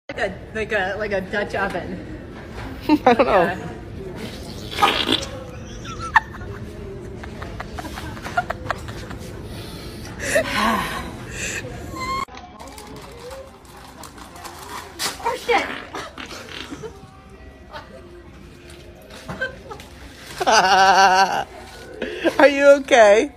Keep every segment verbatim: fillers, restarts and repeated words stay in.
Like a like a like a Dutch oven. I don't know. Oh shit! Are you okay?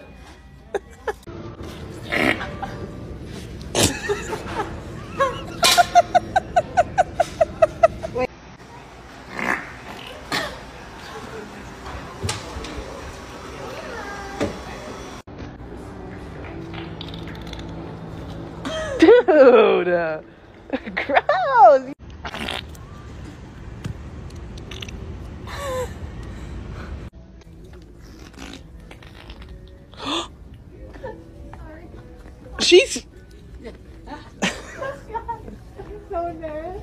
Dude, uh, gross. She's So embarrassed.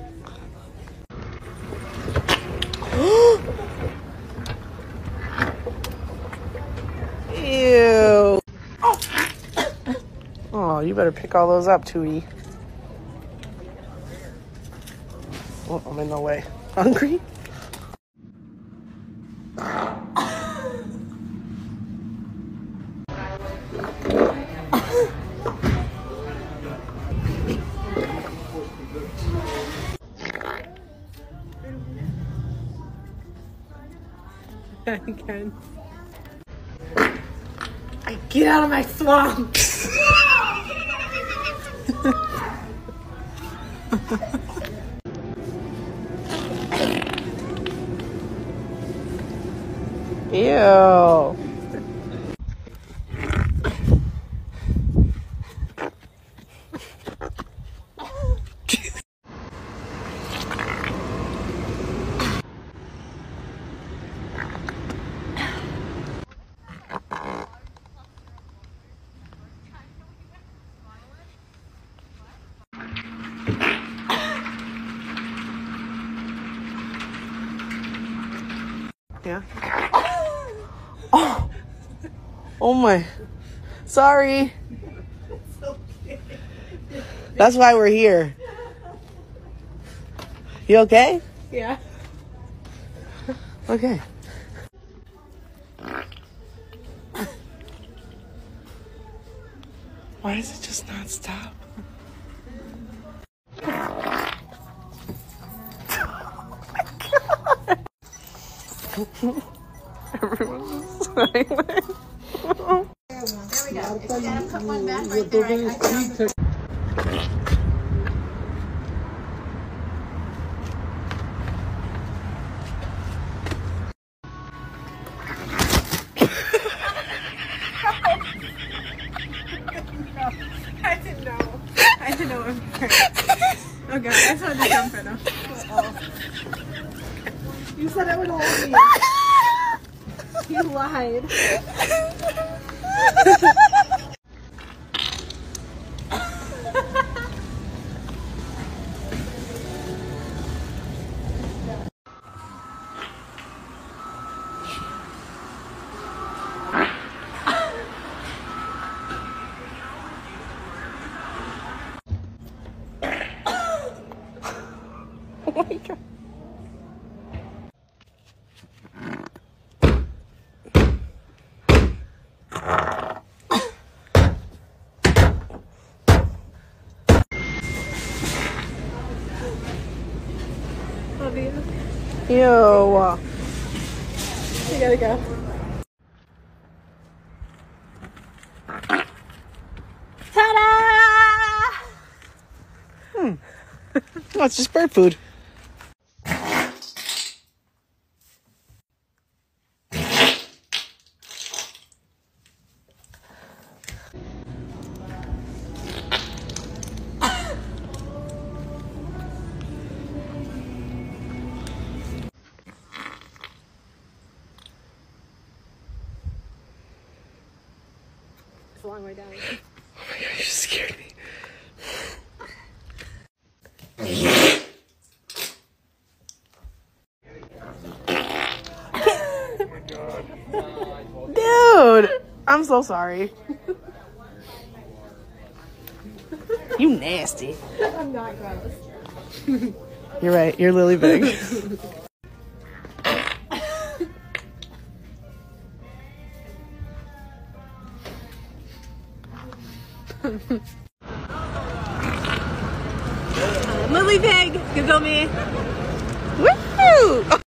Ew. Oh, you better pick all those up, Tootie. Oh, I'm in the way. Hungry? Again. I get out of my swamp. Ew. Yeah. Oh. Oh my. Sorry. That's why we're here. You okay? Yeah. Okay. Why does it just not stop? Everyone's just silent. There we go. If you gotta put one back right there, I, I can. I didn't know. I didn't know it was oh god, I just wanted to jump in. Oh. You said it would hold me. You lied. Oh my god. Love you. Ew. You gotta go. Ta-da! Hmm. Oh, it's just bird food. It's a long way down. Oh my god, you scared me. Dude, I'm so sorry. You nasty. I'm not gross. You're right. You're Lily Big. Lily Pig, you feel me? Woo!